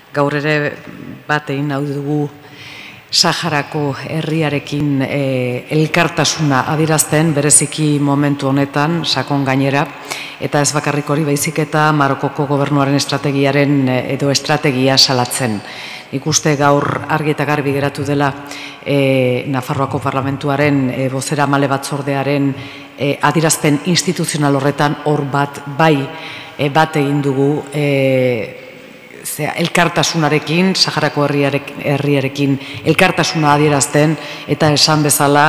Gaur ere bat egin nahi dugu Saharako herriarekin elkartasuna adierazten, bereziki momentu honetan, sakon gainera, eta ez bakarrik hori baizik eta Marokoko gobernuaren estrategia salatzen. Nik uste gaur argi eta garbi geratu dela Nafarroako Parlamentuaren bozeramale batzordearen adierazpen instituzional horretan hor bat egin dugu elkartasunarekin, Saharako herriarekin elkartasuna adierazten, eta esan bezala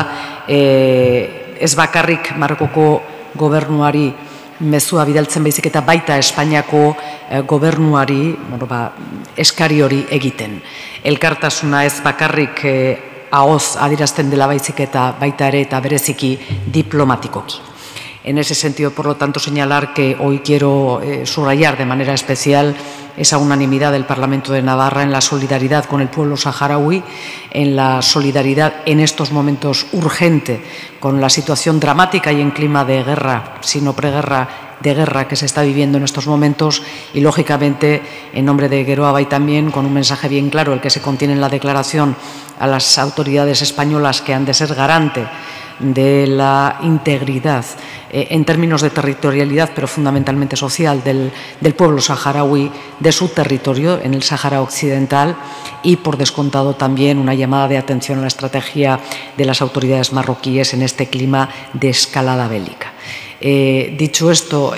ez bakarrik Marokoko gobernuari mezua bidaltzen baizik eta baita Espainiako gobernuari eskari hori egiten. Elkartasuna ez bakarrik ahoz adierazten dela baizik eta baita ere eta bereziki diplomatikoki. En ese sentido, por lo tanto, señalar que hoy quiero subrayar de manera especial esa unanimidad del Parlamento de Navarra en la solidaridad con el pueblo saharaui, en la solidaridad en estos momentos urgente con la situación dramática y en clima de guerra, sino preguerra, de guerra que se está viviendo en estos momentos y, lógicamente, en nombre de Geroa Bai también, con un mensaje bien claro, el que se contiene en la declaración a las autoridades españolas que han de ser garante de la integridad en términos de territorialidad, pero fundamentalmente social, del pueblo saharaui, de su territorio en el Sáhara Occidental y, por descontado, también una llamada de atención a la estrategia de las autoridades marroquíes en este clima de escalada bélica. Dicho esto,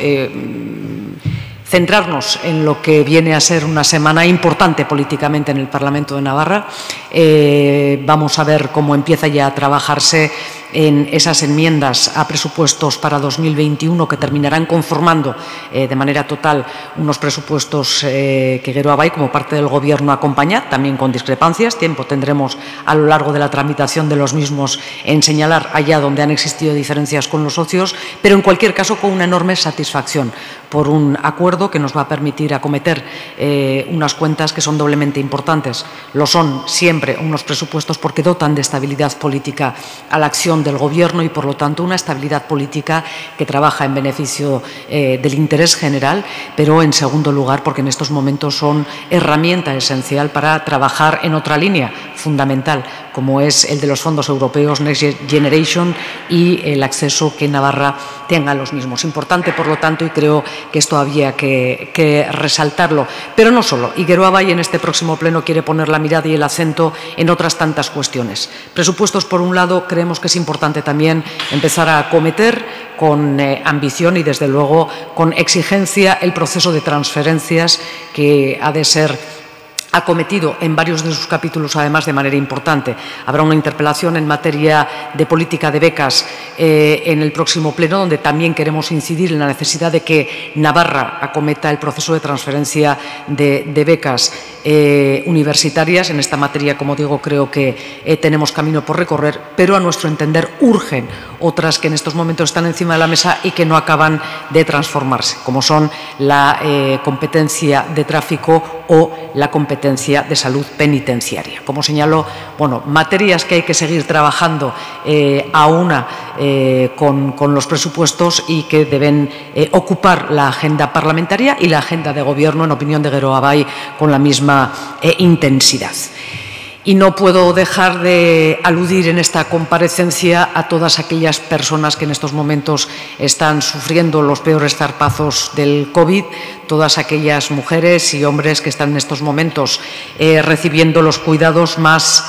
centrarnos en lo que viene a ser una semana importante políticamente en el Parlamento de Navarra. Vamos a ver cómo empieza ya a trabajarse en esas enmiendas a presupuestos para 2021 que terminarán conformando de manera total unos presupuestos que Geroa Bai, como parte del Gobierno, acompaña, también con discrepancias. Tiempo tendremos a lo largo de la tramitación de los mismos en señalar allá donde han existido diferencias con los socios, pero en cualquier caso con una enorme satisfacción por un acuerdo que nos va a permitir acometer unas cuentas que son doblemente importantes. Lo son siempre unos presupuestos porque dotan de estabilidad política a la acción del Gobierno y, por lo tanto, una estabilidad política que trabaja en beneficio del interés general, pero, en segundo lugar, porque en estos momentos son herramienta esencial para trabajar en otra línea fundamental, como es el de los fondos europeos Next Generation y el acceso que Navarra tenga a los mismos. Importante, por lo tanto, y creo que esto había que resaltarlo. Pero no solo. Y Geroa Bai en este próximo pleno quiere poner la mirada y el acento en otras tantas cuestiones. Presupuestos, por un lado, creemos que es importante también empezar a acometer con ambición y, desde luego, con exigencia el proceso de transferencias que ha de ser acometido en varios de sus capítulos, además, de manera importante. Habrá una interpelación en materia de política de becas en el próximo pleno, donde también queremos incidir en la necesidad de que Navarra acometa el proceso de transferencia de becas universitarias. En esta materia, como digo, creo que tenemos camino por recorrer, pero a nuestro entender urgen otras que en estos momentos están encima de la mesa y que no acaban de transformarse, como son la competencia de tráfico o la competencia de salud penitenciaria. Como señaló, materias que hay que seguir trabajando a una con los presupuestos y que deben ocupar la agenda parlamentaria y la agenda de Gobierno, en opinión de Geroa Bai, con la misma intensidad. Y no puedo dejar de aludir en esta comparecencia a todas aquellas personas que en estos momentos están sufriendo los peores zarpazos del COVID, todas aquellas mujeres y hombres que están en estos momentos recibiendo los cuidados más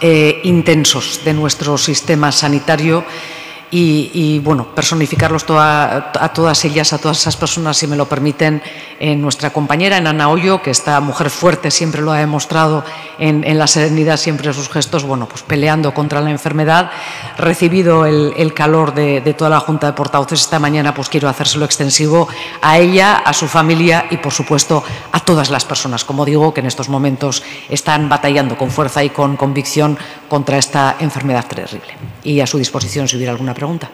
intensos de nuestro sistema sanitario. Y personificarlos a todas ellas, a todas esas personas, si me lo permiten, en nuestra compañera, en Ana Ollo, que esta mujer fuerte siempre lo ha demostrado en la serenidad siempre de sus gestos, peleando contra la enfermedad. Recibido el calor de toda la Junta de Portavoces esta mañana, quiero hacérselo extensivo a ella, a su familia y, por supuesto, a todas las personas, como digo, que en estos momentos están batallando con fuerza y con convicción contra esta enfermedad terrible. Y a su disposición si hubiera alguna pregunta.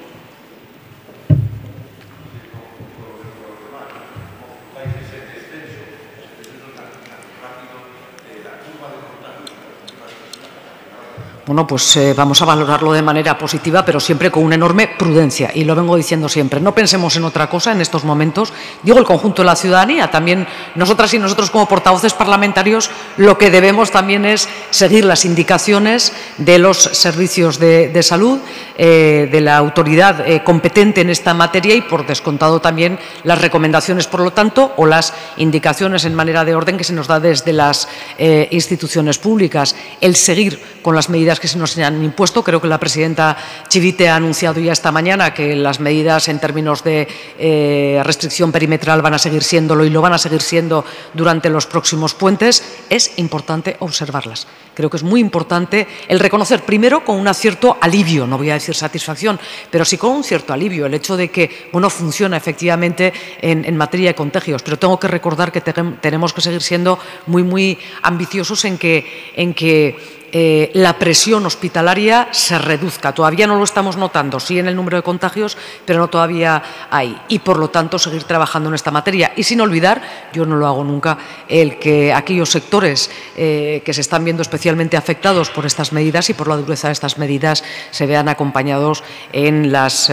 bueno, pues vamos a valorarlo de manera positiva, pero siempre con una enorme prudencia. Y lo vengo diciendo siempre, no pensemos en otra cosa en estos momentos. Digo el conjunto de la ciudadanía, también nosotras y nosotros como portavoces parlamentarios, lo que debemos también es seguir las indicaciones de los servicios de salud, de la autoridad competente en esta materia y, por descontado, también las recomendaciones, por lo tanto, o las indicaciones en manera de orden que se nos da desde las instituciones públicas. El seguir con las medidas que se nos han impuesto. Creo que la presidenta Chivite ha anunciado ya esta mañana que las medidas en términos de restricción perimetral van a seguir siéndolo y lo van a seguir siendo durante los próximos puentes. Es importante observarlas. Creo que es muy importante el reconocer, primero, con un cierto alivio, no voy a decir satisfacción, pero sí con un cierto alivio, el hecho de que, bueno, funciona efectivamente en materia de contagios. Pero tengo que recordar que tenemos que seguir siendo muy ambiciosos en que la presión hospitalaria se reduzca. Todavía no lo estamos notando, sí en el número de contagios, pero no todavía hay. Y, por lo tanto, seguir trabajando en esta materia. Y sin olvidar, yo no lo hago nunca, el que aquellos sectores que se están viendo especialmente afectados por estas medidas y por la dureza de estas medidas se vean acompañados en las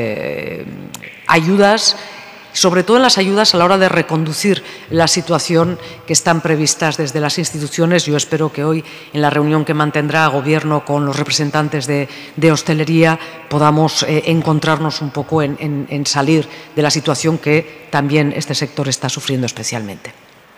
ayudas, sobre todo en las ayudas a la hora de reconducir la situación que están previstas desde las instituciones. Yo espero que hoy, en la reunión que mantendrá Gobierno con los representantes de hostelería, podamos encontrarnos un poco en salir de la situación que también este sector está sufriendo especialmente.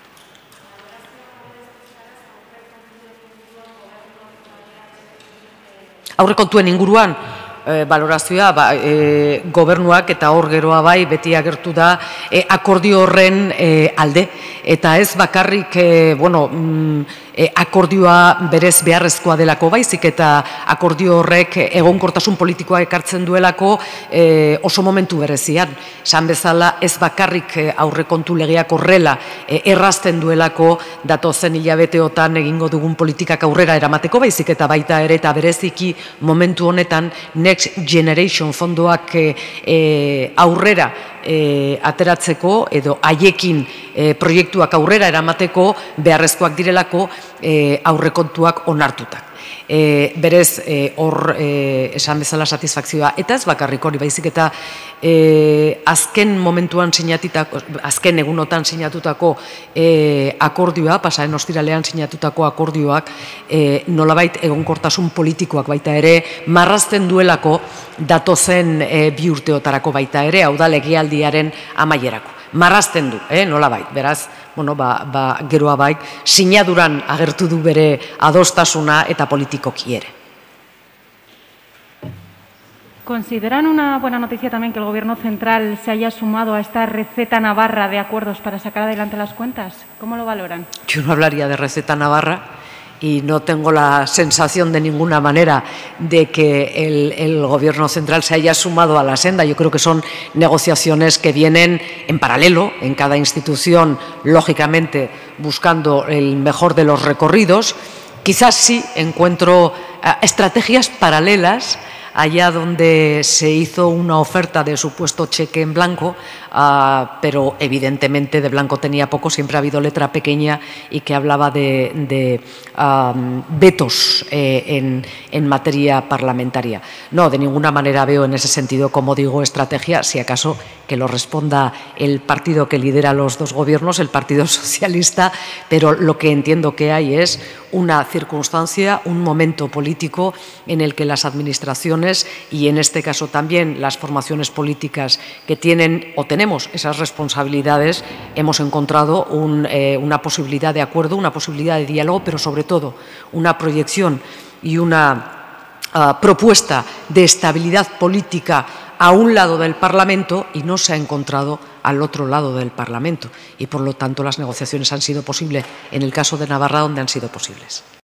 Aurrekontuen inguruan, balorazioa, gobernuak eta hor geroa bai beti agertu da akordio horren alde. Eta ez bakarrik, akordioa berez beharrezkoa delako baizik eta akordio horrek egonkortasun politikoa ekartzen duelako oso momentu berezian. Esan bezala ez bakarrik aurrekontu legeak horrela errazten duelako datozen hilabeteotan egingo dugun politikak aurrera eramateko, baizik eta baita ere eta bereziki momentu honetan Next Generation fondoak aurrera ateratzeko edo haiekin proiektuak aurrera eramateko beharrezkoak direlako aurrekontuak onartutak. Berez, hor esan bezala satisfakzioa, eta ez bakarrik hori, baizik eta azken momentuan sinatutako, azken egunotan sinatutako akordioa, pasaren ostiralean sinatutako akordioak, nolabait egonkortasun politikoak baita ere marrazten duelako datozen bi urteotarako baita ere, hau da legealdiaren amaierako. Marrazten du, nolabait, beraz, geroa bai, sinaduran agertu du bere adostasuna eta politikoki ere. ¿Consideran una buena noticia también que el Gobierno central se haya sumado a esta receta navarra de acuerdos para sacar adelante las cuentas? ¿Cómo lo valoran? Yo no hablaría de receta navarra y no tengo la sensación de ninguna manera de que el Gobierno central se haya sumado a la senda. Yo creo que son negociaciones que vienen en paralelo, en cada institución, lógicamente, buscando el mejor de los recorridos. Quizás sí encuentro estrategias paralelas allá donde se hizo una oferta de supuesto cheque en blanco, pero evidentemente de blanco tenía poco, siempre ha habido letra pequeña y que hablaba de vetos en materia parlamentaria. No, de ninguna manera veo en ese sentido, como digo, estrategia, si acaso que lo responda el partido que lidera los dos gobiernos, el Partido Socialista, pero lo que entiendo que hay es una circunstancia, un momento político en el que las administraciones y en este caso también las formaciones políticas que tienen o tenemos esas responsabilidades, hemos encontrado una posibilidad de acuerdo, una posibilidad de diálogo, pero sobre todo una proyección y una propuesta de estabilidad política a un lado del Parlamento y no se ha encontrado al otro lado del Parlamento. Y, por lo tanto, las negociaciones han sido posibles en el caso de Navarra, donde han sido posibles.